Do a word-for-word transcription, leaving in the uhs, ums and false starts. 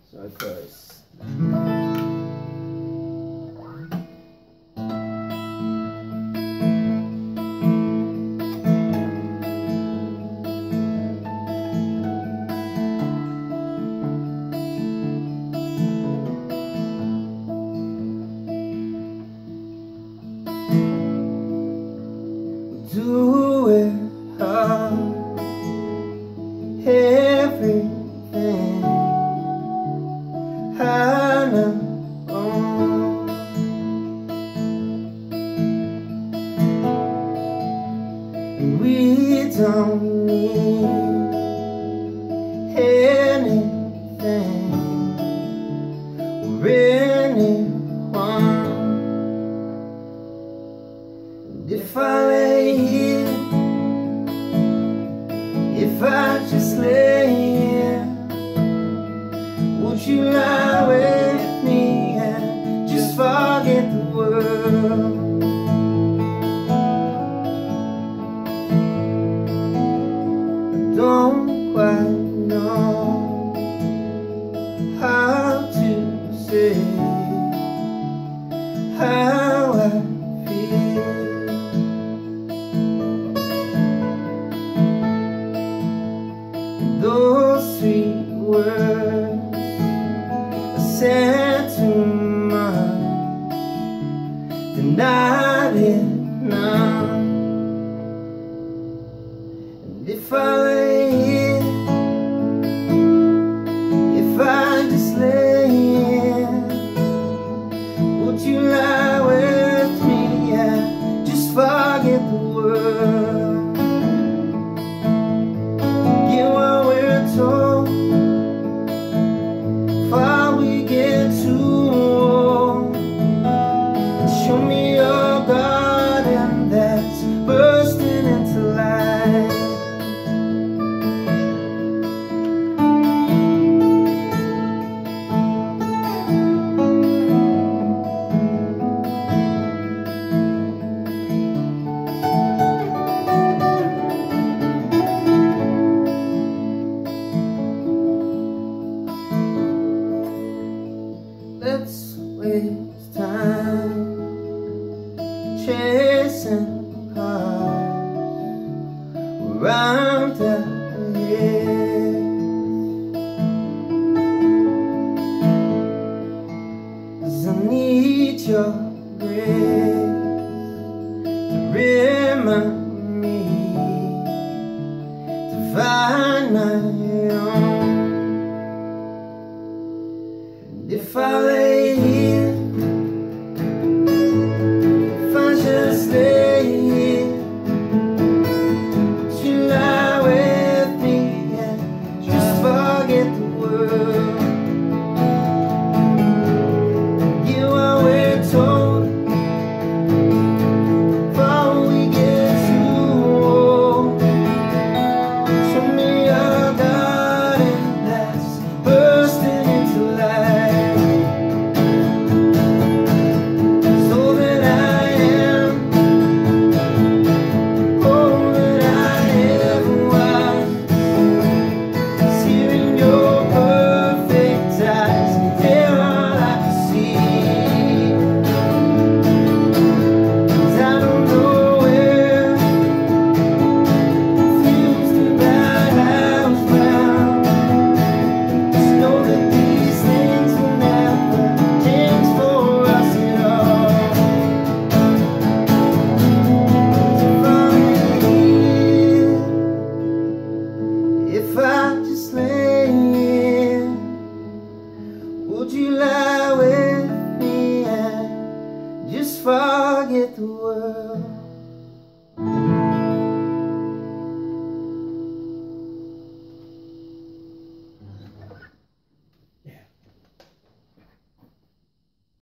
So it goes. Do it all, everything I know. We don't need anything or anyone. And if I lay here, if I just lay here, would you lie with me and just forget the world? I don't quite know how to say how I feel. Those sweet words are said too much, denied it now. And if I lay here, if I just lay here, would you lie with me and just forget the world? So far we get too old, and show me your garden that's bursting into life. Let's waste time chasing cars around our heads, 'cause I need your grace to remind me to find my own. If I lay here, if I just lay here, would you lie with me and just forget the world? Get what we're told before we get too old. Show me your garden that's bursting into life. If I just lay here, would you lie with me and just fall?